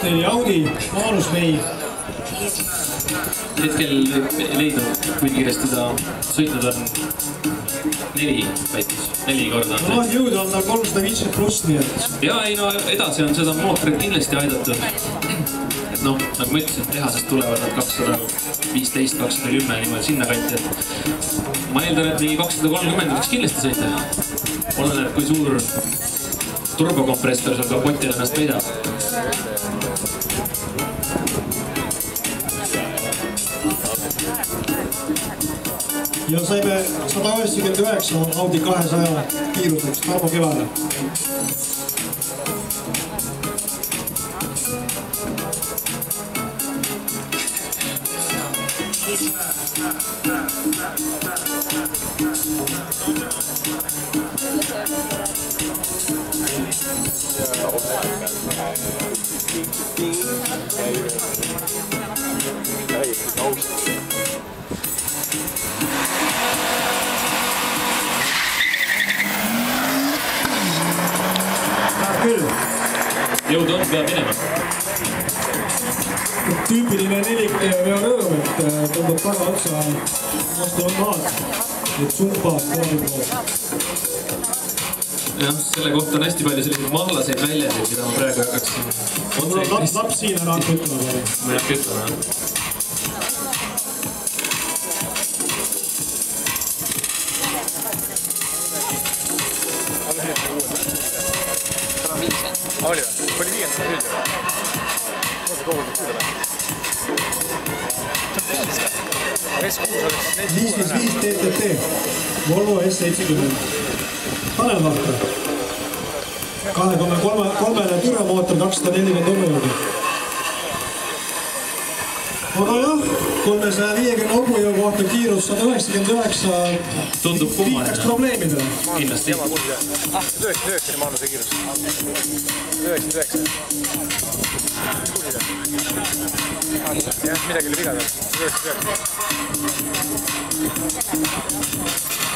oli Audi, Maanus Mei. Hetkel leidnud, kui kiiresti ta sõitnud on 4 väitis, 4 korda. No jõudu on tal 350 pluss, nii et... Ja ei, no edasi on seda mootorit kindlasti aidatud. Et noh, nagu ma ütlesin, tehasest tulevad nad 215, 210 niimoodi sinna kanti, et ma eeldan, et mingi 230 võiks kindlasti sõita. Oleneb, kui suur turbokompressor seal kapotil ennast peidab. Ja saime 199 Audi 200 kiiruseks Tarmo Kevale. Jõud on, peab minema. Tüüpiline 4 ja rõõm, et tõmbab taga otsa vastu on maad. Et sumpaad kooli poole. Jah, selle kohta on hästi palju selliseid mahlaseid väljendeid, mida ma praegu hakkaksin... Mul on laps siin ära kütma. Ma jääb kütma, jah. Oli või? Oli 5 nüüd või? Mõnda koguda küll või? S6 oleks 555 TTT, Volvo S70. Tanel Vahtra. 2,3 türamootor 240 õmmejõudu. Aga jah, 350 õmmejõu kohta kiirus 199 tundub viitaks probleemidele. Kindlasti. 99 oli Maanuse kiirus. 99. Jah, midagi oli viga. 99.